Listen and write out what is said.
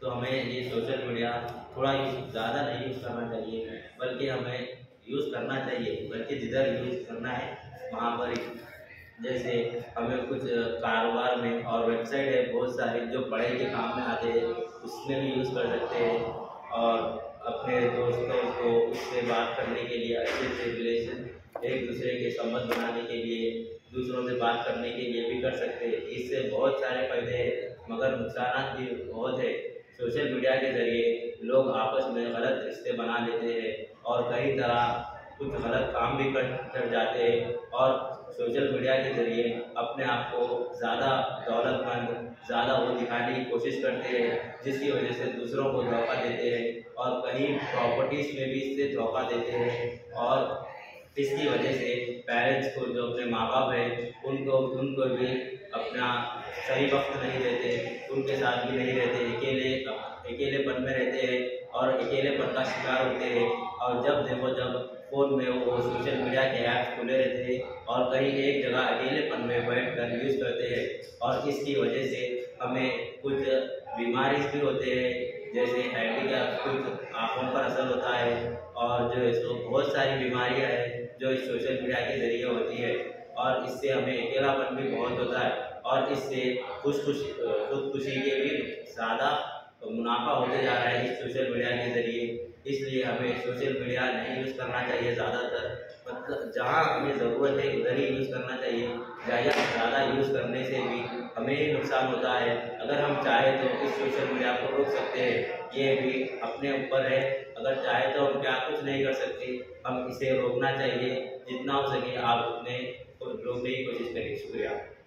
तो हमें ये सोशल मीडिया थोड़ा ज़्यादा नहीं यूज़ करना चाहिए, बल्कि हमें यूज़ करना चाहिए, बल्कि जिधर यूज़ करना है वहाँ पर ही। जैसे हमें कुछ कारोबार में और वेबसाइट है बहुत सारे जो पढ़ाई के काम में आते हैं, उसमें भी यूज़ कर सकते हैं। और अपने दोस्तों को उससे बात करने के लिए, अच्छे से रिलेशन एक दूसरे के संबंध बनाने के लिए, दूसरों से बात करने के लिए भी कर सकते हैं। इससे बहुत सारे फायदे हैं, मगर नुकसान भी बहुत है। सोशल मीडिया के ज़रिए लोग आपस में गलत रिश्ते बना लेते हैं और कई तरह कुछ गलत काम भी कर जाते हैं, और सोशल मीडिया के ज़रिए अपने आप को ज़्यादा दौलतमंद, ज़्यादा वो दिखाने की कोशिश करते हैं, जिसकी वजह से दूसरों को धोखा देते हैं और कहीं प्रॉपर्टीज़ में भी इससे धोखा देते हैं। और इसकी वजह से पेरेंट्स को, जो अपने माँ बाप हैं, उनको भी अपना सही वक्त नहीं देते, उनके साथ भी नहीं रहते, अकेलेपन में रहते हैं और अकेलेपन का शिकार होते हैं। और जब देखो जब फ़ोन में वो सोशल मीडिया के ऐप्स खुले रहते हैं और कहीं एक जगह अकेलेपन में बैठ कर यूज़ करते हैं, और इसकी वजह से हमें कुछ बीमारी भी होते हैं, जैसे हैंडीकैप, कुछ आँखों पर असर होता है, और जो इसको बहुत सारी बीमारियां हैं जो इस सोशल मीडिया के ज़रिए होती है। और इससे हमें अकेलापन भी बहुत होता है, और इससे खुदकुशी के भी ज़्यादा मुनाफा होते जा रहा है इस सोशल मीडिया के ज़रिए। इसलिए हमें सोशल मीडिया नहीं यूज़ करना चाहिए ज़्यादातर, मतलब जहाँ हमें ज़रूरत है उधर ही यूज़ करना चाहिए। ज़्यादा यूज़ करने से भी हमें ही नुकसान होता है। अगर हम चाहें तो इस सोशल मीडिया को रोक सकते हैं, ये भी अपने ऊपर है। अगर चाहे तो हम क्या कुछ नहीं कर सकते, हम इसे रोकना चाहिए। जितना हो सके आप उतने रोकने की कोशिश करिए। शुक्रिया।